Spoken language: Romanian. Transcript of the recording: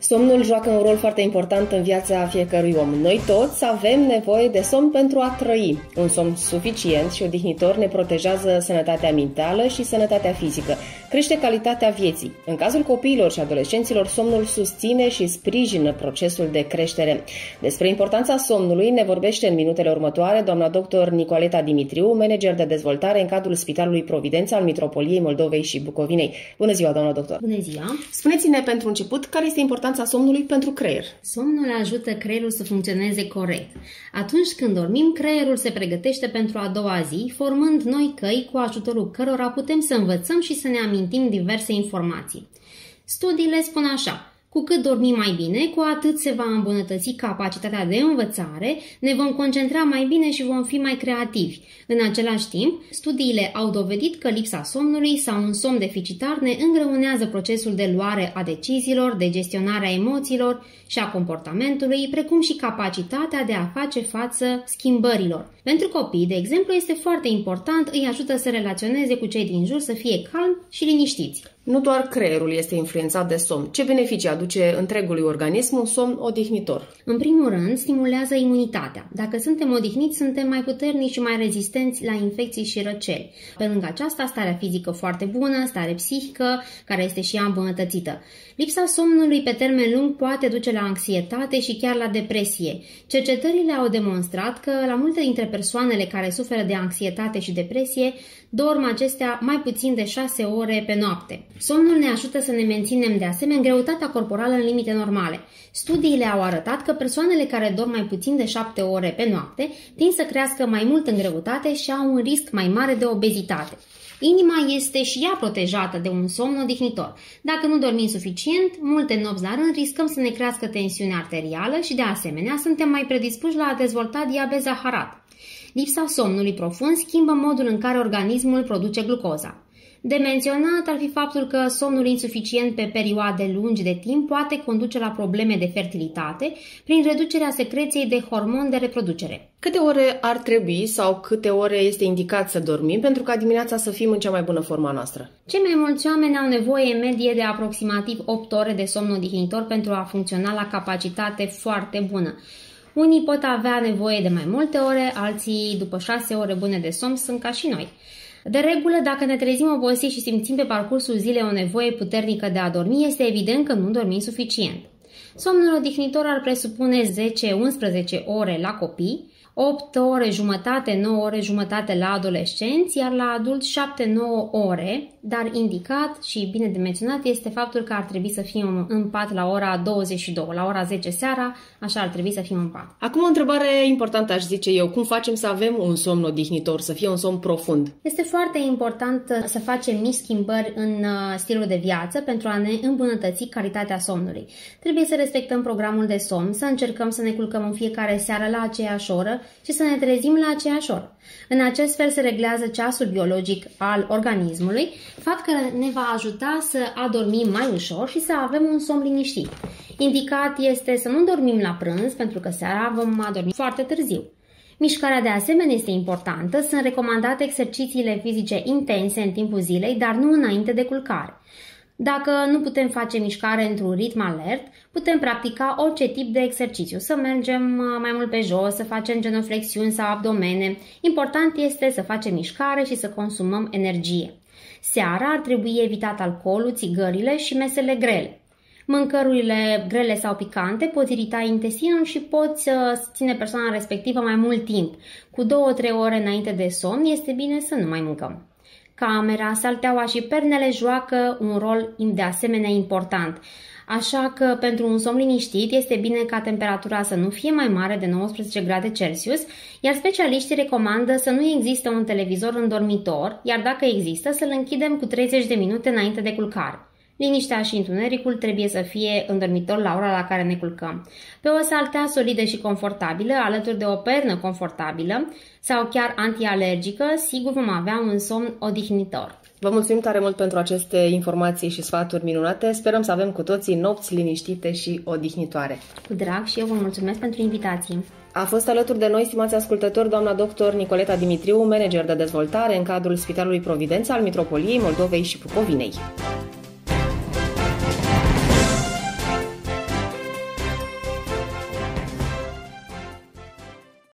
Somnul joacă un rol foarte important în viața fiecărui om. Noi toți avem nevoie de somn pentru a trăi. Un somn suficient și odihnitor ne protejează sănătatea mentală și sănătatea fizică. Crește calitatea vieții. În cazul copiilor și adolescenților, somnul susține și sprijină procesul de creștere. Despre importanța somnului ne vorbește în minutele următoare doamna dr. Nicoleta Dimitriu, manager de dezvoltare în cadrul Spitalului Providența al Mitropoliei Moldovei și Bucovinei. Bună ziua, doamna doctor! Bună ziua! Spuneți-ne pentru început care este importanța somnului pentru creier. Somnul ajută creierul să funcționeze corect. Atunci când dormim, creierul se pregătește pentru a doua zi, formând noi căi cu ajutorul cărora putem să învățăm și să ne amintim diverse informații. Studiile spun așa: cu cât dormim mai bine, cu atât se va îmbunătăți capacitatea de învățare, ne vom concentra mai bine și vom fi mai creativi. În același timp, studiile au dovedit că lipsa somnului sau un somn deficitar ne îngreunează procesul de luare a deciziilor, de gestionare a emoțiilor și a comportamentului, precum și capacitatea de a face față schimbărilor. Pentru copii, de exemplu, este foarte important, îi ajută să relaționeze cu cei din jur, să fie calmi și liniștiți. Nu doar creierul este influențat de somn. Ce beneficii aduce întregului organism un somn odihnitor? În primul rând, stimulează imunitatea. Dacă suntem odihniți, suntem mai puternici și mai rezistenți la infecții și răceli. Pe lângă aceasta, starea fizică foarte bună, stare psihică, care este și ea îmbunătățită. Lipsa somnului pe termen lung poate duce la anxietate și chiar la depresie. Cercetările au demonstrat că la multe dintre persoanele care suferă de anxietate și depresie, dorm acestea mai puțin de 6 ore pe noapte. Somnul ne ajută să ne menținem de asemenea greutatea corporală în limite normale. Studiile au arătat că persoanele care dorm mai puțin de 7 ore pe noapte tind să crească mai mult în greutate și au un risc mai mare de obezitate. Inima este și ea protejată de un somn odihnitor. Dacă nu dormim suficient, multe nopți la rând, riscăm să ne crească tensiunea arterială și de asemenea suntem mai predispuși la a dezvolta diabet zaharat. Lipsa somnului profund schimbă modul în care organismul produce glucoza. De menționat ar fi faptul că somnul insuficient pe perioade lungi de timp poate conduce la probleme de fertilitate prin reducerea secreției de hormoni de reproducere. Câte ore ar trebui sau câte ore este indicat să dormim pentru ca dimineața să fim în cea mai bună forma noastră? Cei mai mulți oameni au nevoie în medie de aproximativ 8 ore de somn odihnitor pentru a funcționa la capacitate foarte bună. Unii pot avea nevoie de mai multe ore, alții, după 6 ore bune de somn, sunt ca și noi. De regulă, dacă ne trezim obosiți și simțim pe parcursul zilei o nevoie puternică de a dormi, este evident că nu dormim suficient. Somnul odihnitor ar presupune 10-11 ore la copii, 8 ore jumătate, 9 ore jumătate la adolescenți, iar la adulți 7-9 ore, dar indicat și bine de menționat este faptul că ar trebui să fim în pat la ora 22, la ora 10 seara, așa ar trebui să fim în pat. Acum o întrebare importantă aș zice eu, cum facem să avem un somn odihnitor, să fie un somn profund? Este foarte important să facem mici schimbări în stilul de viață pentru a ne îmbunătăți calitatea somnului. Trebuie să respectăm programul de somn, să încercăm să ne culcăm în fiecare seară la aceeași oră și să ne trezim la aceeași oră. În acest fel se reglează ceasul biologic al organismului, fapt care ne va ajuta să adormim mai ușor și să avem un somn liniștit. Indicat este să nu dormim la prânz, pentru că seara vom adormi foarte târziu. Mișcarea de asemenea este importantă, sunt recomandate exercițiile fizice intense în timpul zilei, dar nu înainte de culcare. Dacă nu putem face mișcare într-un ritm alert, putem practica orice tip de exercițiu, să mergem mai mult pe jos, să facem genoflexiuni sau abdomene. Important este să facem mișcare și să consumăm energie. Seara ar trebui evitat alcoolul, țigările și mesele grele. Mâncărurile grele sau picante pot irita intestinul și pot ține persoana respectivă mai mult timp. Cu 2-3 ore înainte de somn este bine să nu mai mâncăm. Camera, salteaua și pernele joacă un rol de asemenea important. Așa că pentru un somn liniștit este bine ca temperatura să nu fie mai mare de 19 grade Celsius, iar specialiștii recomandă să nu existe un televizor în dormitor, iar dacă există să-l închidem cu 30 de minute înainte de culcare. Liniștea și întunericul trebuie să fie în dormitor la ora la care ne culcăm. Pe o saltea solidă și confortabilă, alături de o pernă confortabilă sau chiar antialergică, sigur vom avea un somn odihnitor. Vă mulțumim tare mult pentru aceste informații și sfaturi minunate. Sperăm să avem cu toții nopți liniștite și odihnitoare. Cu drag și eu vă mulțumesc pentru invitație. A fost alături de noi, stimați ascultători, doamna dr. Nicoleta Dimitriu, manager de dezvoltare în cadrul Spitalului Providența al Mitropoliei Moldovei și Bucovinei.